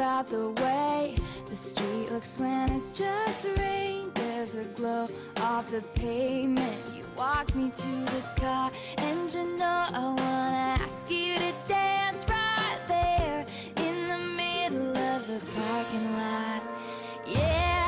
about the way the street looks when it's just rain. There's a glow off the pavement. You walk me to the car, and you know I wanna ask you to dance right there in the middle of the parking lot. Yeah.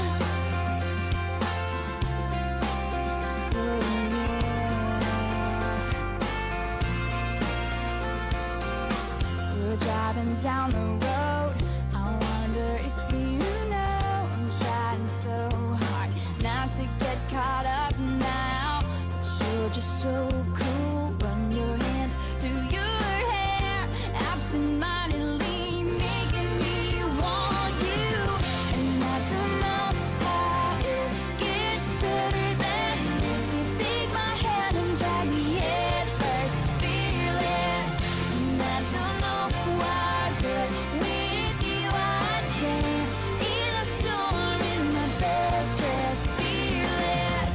Driving down the road, I wonder if you know I'm trying so hard not to get caught up now, but you're just so cool. Run your hands through your hair, absent-mindedly making me want you. And I don't know how it gets better than this. You take my hand and drag me head first, fearless. And I don't know why, but with you I dance in a storm in my best dress, fearless.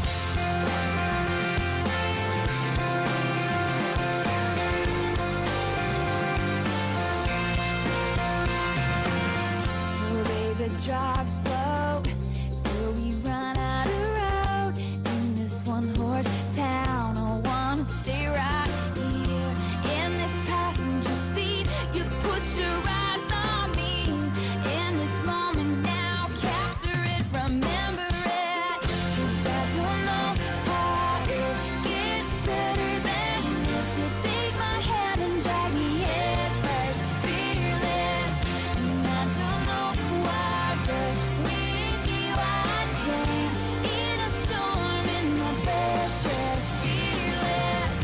So baby, drive slow till we run out of road in this one-horse town. I wanna stay right here in this passenger seat. You put your eyes on me in this moment now. Capture it, remember it, 'cause I don't know how it gets better than this. You take my hand and drag me head first, fearless. And I don't know why, but with you I dance in a storm in my best dress, fearless.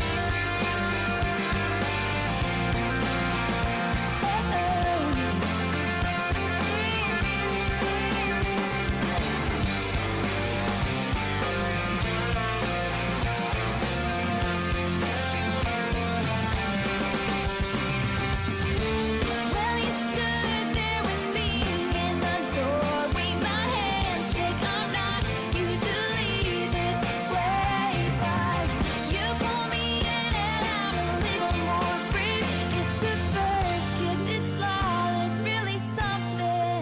Well, you stood there with me in the doorway, my hands shake. I'm not usually this way, but you pull me in and I'm a little more free. It's the first kiss, it's flawless, really something.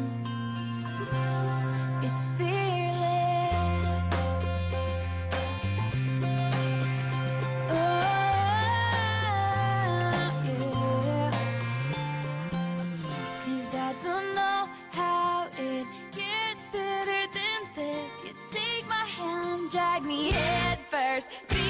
It's fearless. Oh, yeah. 'Cause I don't know how it gets better than this. You take my hand, drag me head first.